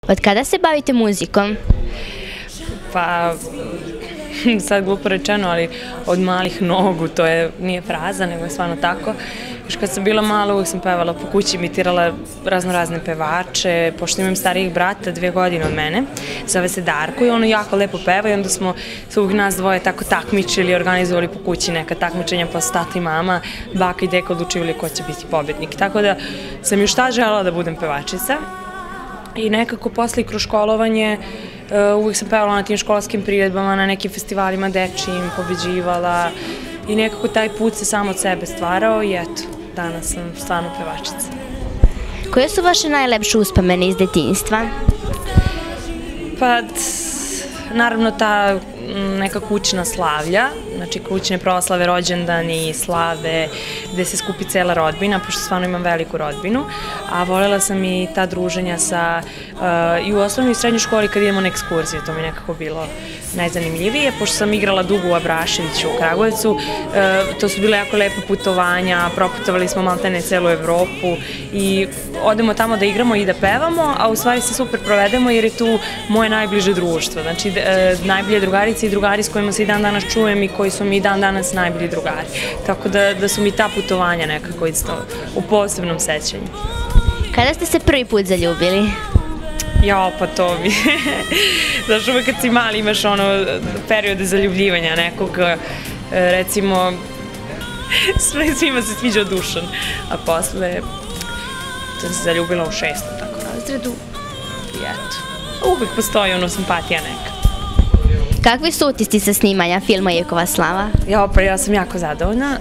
Od kada se bavite muzikom? Pa, sad glupo rečeno, ali od malih nogu, to nije fraza, nego je stvarno tako. Još kad sam bila mala, uvijek sam pevala po kući, imitirala razne pevače, pošto imam starijih brata, 2 godine od mene, zove se Darko i ono jako lepo peva i onda smo se uvijek nas dvoje tako takmičili, organizovali po kući neka takmičenja, pa su tata i mama, baka i deka odlučivali ko će biti pobednik. Tako da sam još tad želela da budem pevačica i nekako posle kroz školovanje uvijek sam pevala na tim školskim priredbama, na nekim festivalima dečijim, pobeđivala i nekako taj put se samo od sebe stvarao i eto, danas sam stvarno pevačica. Koje su vaše najlepše uspomene iz detinjstva? Pa, naravno ta neka kućna slavlja, znači kućne proslave, rođendani, slave, gde se skupi cela rodbina, pošto stvarno imam veliku rodbinu, a voljela sam i ta druženja i u osnovnoj i srednjoj školi kad idemo na ekskurzije, to mi nekako bilo najzanimljivije, pošto sam igrala dugo u Abraševiću u Kragujevcu, to su bile jako lepe putovanja, proputovali smo maltene celu Evropu i odemo tamo da igramo i da pevamo, a u stvari se super provedemo jer je tu moje najbliže društvo, znači najbolje drugarice i drugari s kojima se i dan danas čujem i koji su mi i dan danas najbolji drugari. Tako da su mi ta putovanja nekako isto u posebnom sećanju. Kada ste se prvi put zaljubili? Jao, pa to mi. Znaš, uvek kad si mali imaš ono periode zaljubljivanja nekog, recimo, svima se sviđao Dušan, a posle sam se zaljubila u 6. tako razredu i eto, uvek postoji ono simpatija neka. Kakvi su utisci sa snimanja filma Ivkova slava? Jao, pa ja sam jako zadovoljna.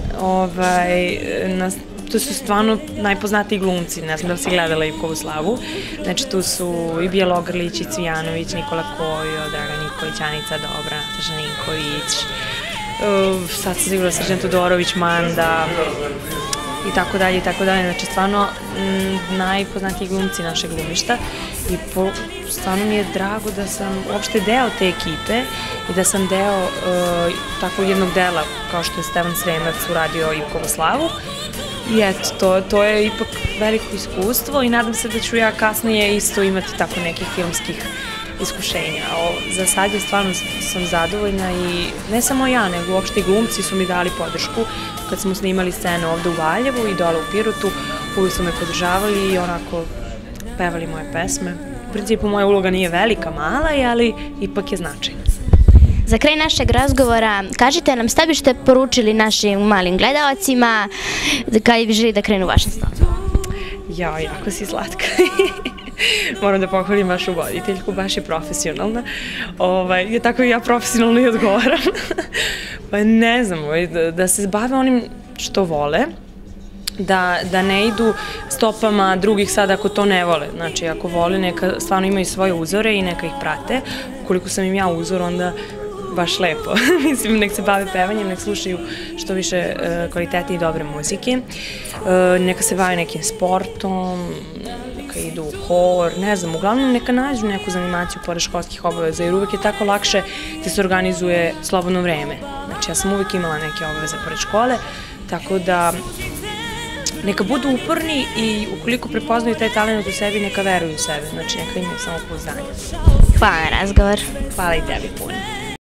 Tu su stvarno najpoznatiji glumci, ne znam da li si gledala Ivkovu slavu. Znači tu su i Bjelogrlić, i Cvijanović, Nikola Kojo, Dragan Nikolić, Anica Dobra, Nataša Ninković, sad sam sigurno Srđan Todorović, Manda i tako dalje, i tako dalje. Znači stvarno najpoznatiji glumci našeg glumišta i stvarno mi je drago da sam uopšte deo te ekipe i da sam deo tako jednog dela kao što je Stevan Sremac uradio Ivkovu slavu. I eto, to je ipak veliko iskustvo i nadam se da ću ja kasnije isto imati tako nekih filmskih iskušenja. Za sad je stvarno sam zadovoljna i ne samo ja, nego uopšte i glumci su mi dali podršku kad smo snimali scene ovde u Valjevu i dole u Pirotu, uvijek su me podržavali i onako pevali moje pesme. U principu moja uloga nije velika, mala je, ali ipak je značajna. Za kraj našeg razgovora, kažite nam šta biste poručili našim malim gledalcima kada bi želi da krenu vašim stopom? Jao, jako si slatka. Moram da pohvalim vašu voditeljku, baš je profesionalna. Tako i ja profesionalno i odgovaram. Pa ne znam, da se bave onim što vole, da ne idu stopama drugih sad ako to ne vole. Znači, ako vole, neka stvarno imaju svoje uzore i neka ih prate. Ukoliko sam im ja uzor, onda baš lepo. Mislim, nek se bave pevanjem, nek slušaju što više kvalitetne i dobre muzike. Neka se bave nekim sportom, neka idu u hor, ne znam, uglavnom neka nađu neku zanimaciju pored školskih obaveza, jer uvek je tako lakše da se organizuje slobodno vreme. Znači, ja sam uvek imala neke obaveze pored škole, tako da neka budu uporni i ukoliko prepoznaju taj talent u sebi, neka veruju u sebe, znači neka imaju samopouzdanje. Hvala na razgovor. Hvala i tebi puno.